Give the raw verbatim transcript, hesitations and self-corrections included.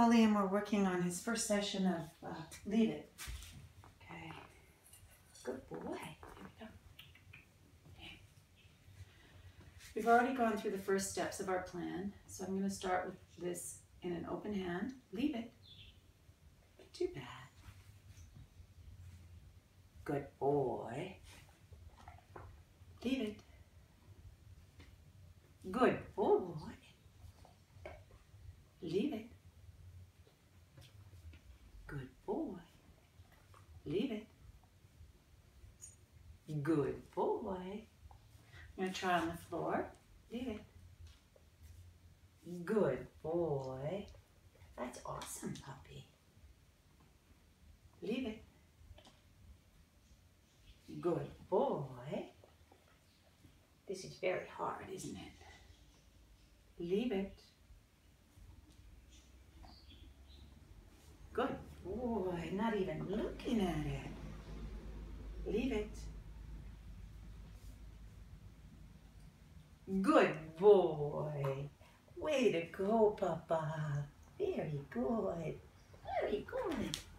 while Liam were working on his first session of uh, Leave It. Okay. Good boy. Here we go. Okay. We've already gone through the first steps of our plan, so I'm going to start with this in an open hand. Leave it. Too bad. Good boy. Leave it. Good boy. Leave it. Good boy. Leave it. Good boy. I'm going to try on the floor. Leave it. Good boy. That's awesome, puppy. Leave it. Good boy. This is very hard, isn't it? Leave it. Good boy. Not even looking at it. Leave it. Good boy. Way to go, Papa. Very good. Very good.